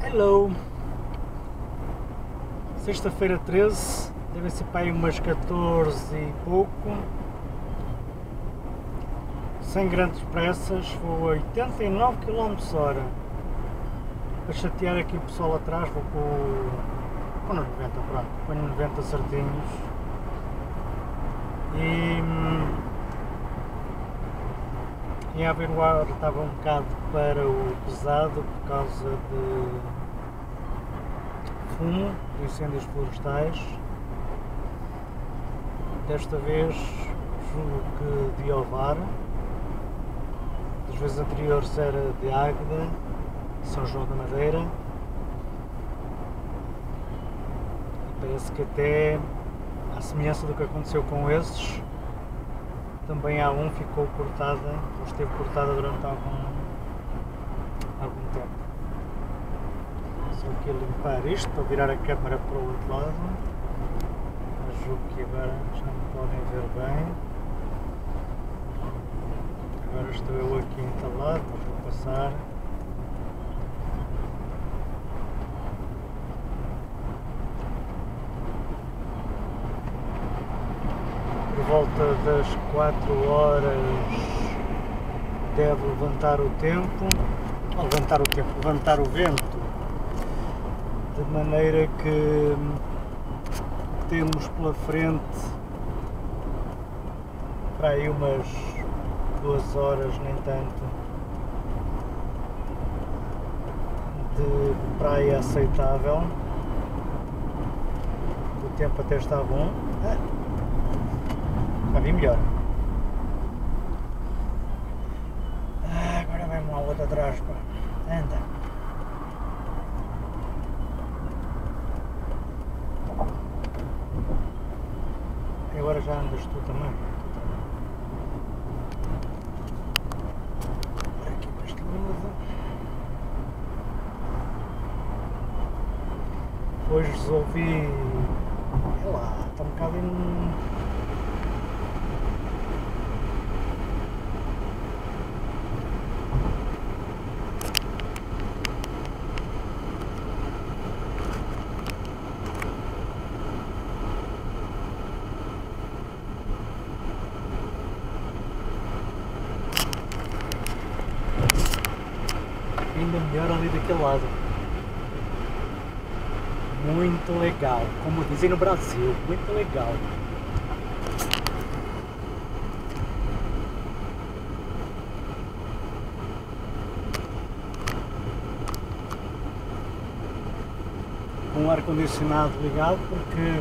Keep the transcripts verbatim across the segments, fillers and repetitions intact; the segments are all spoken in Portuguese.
Hello! Sexta-feira treze, devem ser para aí umas catorze e pouco, sem grandes pressas, vou a oitenta e nove quilómetros por hora. Para chatear aqui o pessoal atrás, vou com, com noventa, pronto, ponho noventa certinhos. E em Aveiro estava um bocado para o pesado por causa de fumo, de incêndios florestais. Desta vez julgo que de Ovar, das vezes anteriores era de Águeda, São João da Madeira, e parece que até à semelhança do que aconteceu com esses, também há um ficou cortada, ou esteve cortada durante algum, algum tempo. Só aqui a limpar isto, para virar a câmera para o outro lado, mas julgo que agora já me podem ver bem. Agora estou eu aqui entalado, mas vou passar. Por volta das quatro horas deve levantar o tempo, ou levantar o tempo, levantar o vento, de maneira que temos pela frente para aí umas duas horas, nem tanto, de praia aceitável. O tempo até está bom. Ah, já vi melhor. Ah, agora vai-me lá outro atrás, pá. Anda. E agora já andas tu também. Por aqui para este lado. Hoje resolvi. Sei lá, está um bocado em. Ainda melhor ali daquele lado. Muito legal, como dizem no Brasil, muito legal. Com o ar-condicionado ligado, porque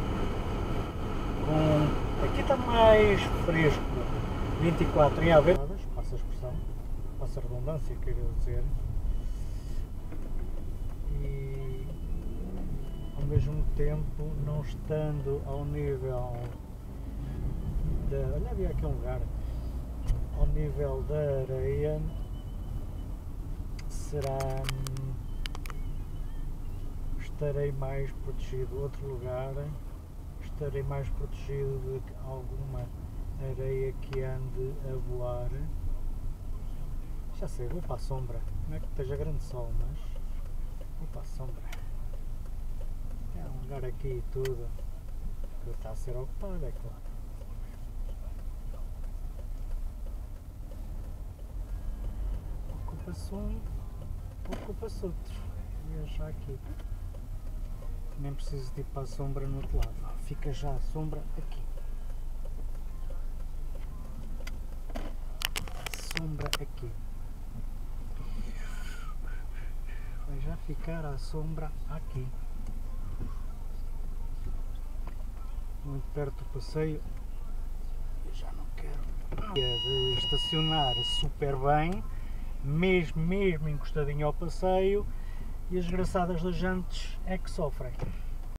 com... aqui está mais fresco. vinte e quatro em Aveiro, passa a expressão, passa a redundância, quer dizer. E ao mesmo tempo não estando ao nível da... olha, havia aqui um lugar, ao nível da areia, será... estarei mais protegido. Outro lugar, estarei mais protegido de alguma areia que ande a voar. Já sei, vou para a sombra, não é que esteja grande sol, mas vou para a sombra. É um lugar aqui e tudo que está a ser ocupado, é claro. Ocupa-se um, ocupa-se outro. E é já aqui. Nem preciso de ir para a sombra no outro lado. Fica já a sombra aqui. Sombra aqui. Vai já ficar a sombra aqui. Muito perto do passeio. Eu já não quero. É de estacionar super bem, mesmo, mesmo encostadinho ao passeio, e as graçadas das jantes é que sofrem.